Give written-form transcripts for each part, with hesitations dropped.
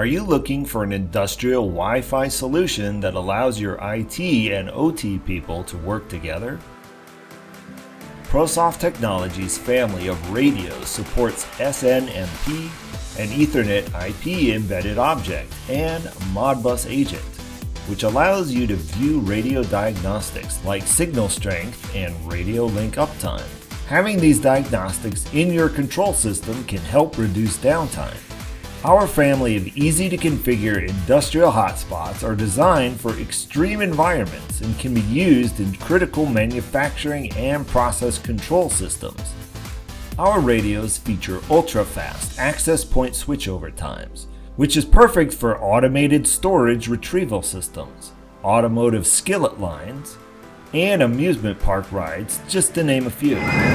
Are you looking for an industrial Wi-Fi solution that allows your IT and OT people to work together? ProSoft Technologies' family of radios supports SNMP, an Ethernet IP embedded object, and Modbus agent, which allows you to view radio diagnostics like signal strength and radio link uptime. Having these diagnostics in your control system can help reduce downtime. Our family of easy-to-configure industrial hotspots are designed for extreme environments and can be used in critical manufacturing and process control systems. Our radios feature ultra-fast access point switchover times, which is perfect for automated storage retrieval systems, automotive skillet lines, and amusement park rides, just to name a few.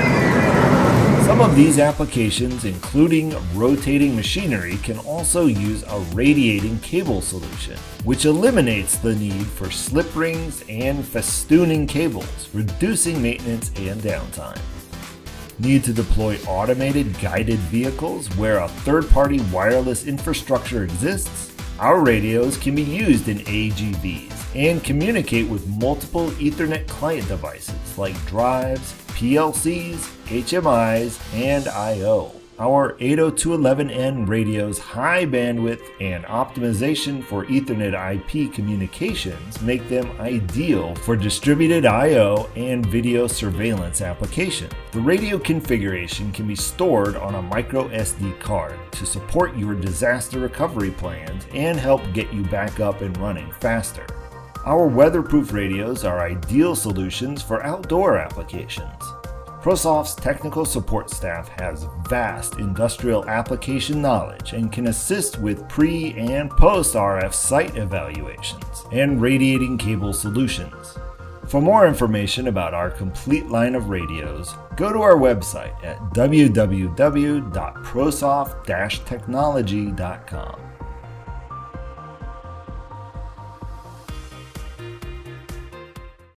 Some of these applications, including rotating machinery, can also use a radiating cable solution, which eliminates the need for slip rings and festooning cables, reducing maintenance and downtime. Need to deploy automated guided vehicles where a third-party wireless infrastructure exists? Our radios can be used in AGVs and communicate with multiple Ethernet client devices like drives, PLCs, HMIs, and I/O. Our 802.11n radios' high bandwidth and optimization for Ethernet IP communications make them ideal for distributed I/O and video surveillance applications. The radio configuration can be stored on a micro SD card to support your disaster recovery plans and help get you back up and running faster. Our weatherproof radios are ideal solutions for outdoor applications. ProSoft's technical support staff has vast industrial application knowledge and can assist with pre- and post-RF site evaluations and radiating cable solutions. For more information about our complete line of radios, go to our website at www.prosoft-technology.com.